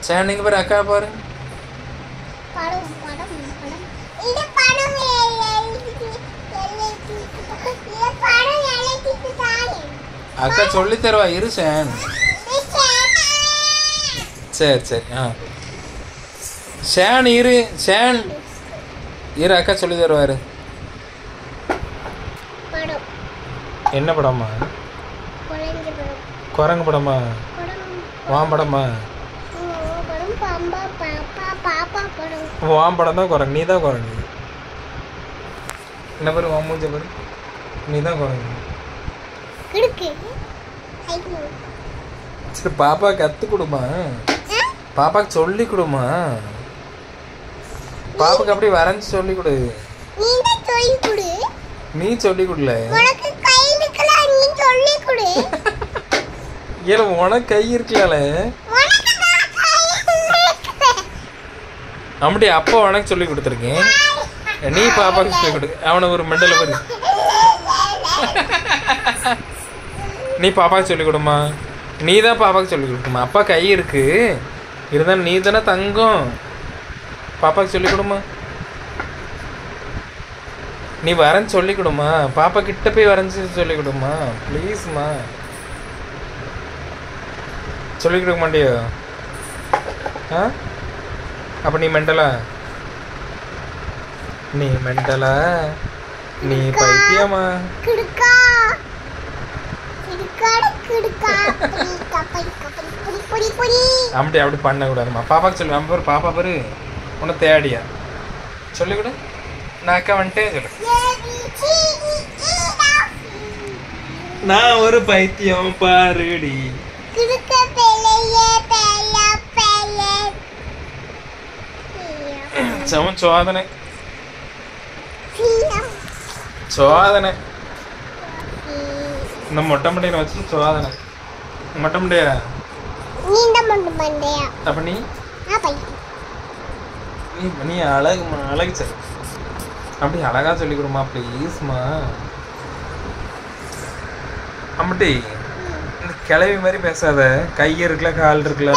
சேன் நீங்க பாரு அக்கா பாரு. அக்கா சொல்லி தருவா இரு சேன். சரி சரி சேன் இரு சேன் இரு அக்கா சொல்லி தருவாரு. என்ன படமா? குரங்கு படமா? வாம்படமா? வாம்படம் தான் குரங்கு, நீ தான் குரங்கு. என்ன பாரு வாமூஞ்ச பாரு, நீ தான் குரங்கு. சரி பாப்பா கத்து கொடுமா, பாப்பாக்கு சொல்லி கொடுமா, பாப்பாக்கு அப்படி வரைஞ்சி சொல்லி கொடு. நீ சொல்லி கொடுல ஏன் உனக்கு கை இருக்கலால அப்படி அப்பா உனக்கு சொல்லி கொடுத்துருக்கேன், நீ பாப்பாக்கு சொல்லி கொடு. அவனை ஒரு மெண்டல பாரு. நீ பாப்பாக்கு சொல்லி கொடுமா, நீ தான் பாப்பாக்கு சொல்லி கொடுக்குமா. அப்பா கை இருக்கு இருந்தாலும் நீ தானே தங்கம், பாப்பாக்கு சொல்லி கொடுமா. நீ வரைஞ்சி சொல்லி கொடுமா, பாப்பா கிட்ட போய் வரைஞ்சி சொல்லி கொடுமா ப்ளீஸ்மா. சொல்லி கொடுக்க மாட்டியோ? அப்போ நீ மெண்டலா? நீ மெண்டலா? நீ பைத்தியமா? அப்படி அப்படி பண்ணக்கூடாதுமா. பாப்பாக்கு சொல்லு. நம்ம பாரு பாப்பா பாரு உன்னை தேடியா சொல்லி கொடு. நான் அக்கா வந்துட்டே சொல்லு. நான் ஒரு பைத்தியம் பாருடி. சம சோதனை சோதனை இந்த மொட்டை மண்டையில வச்சு சோதனை. மொட்டை மண்டையா? அப்ப நீ நீ அழகுமா, அழகு சரி அப்படி அழகா சொல்லி கொடுமா ப்ளீஸ்மா. அம்மட்டி இந்த கிளவி மாதிரி பேசாத, கை இருக்குல்ல கால் இருக்குல்ல.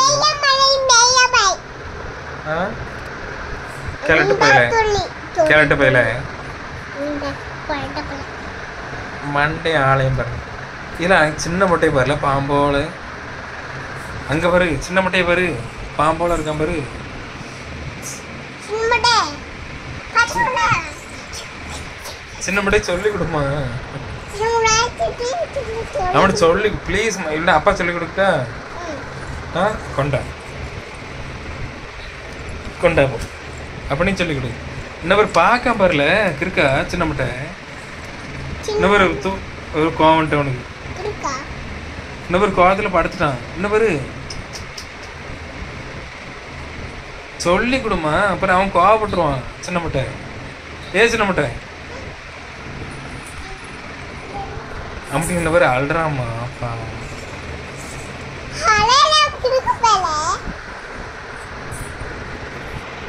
கிழட்டு பையில கிழட்டு பையில மண்டை ஆலயம் பாரு. இல்லை சின்ன மொட்டையை பாருல பாம்போல. அங்கே பாரு சின்ன மொட்டையை பாரு, பாம்போல இருக்கான் பாரு. சின்ன மொட்டையை சொல்லி கொடுமா. அவனுக்கு சொல்லி ப்ளீஸ். இல்லை அப்பா சொல்லி கொடுக்க. கொண்டா கொண்டா போ அப்படின்னு சொல்லி கொடு. இன்னும் ஒரு பார்க்க பாருல இருக்கா சின்ன மட்டை. இன்னும் ஒரு கோவன்ட்டு அவனுக்கு. இன்னும் ஒரு கோவத்தில் படுத்துட்டான். இன்னும் ஒரு சொல்லி கொடுமா, அப்புறம் அவன் கோவப்பட்டுருவான். சின்ன மட்டை சின்ன மட்டை அப்படி இந்த மாதிரி அழுறாமா அப்பா.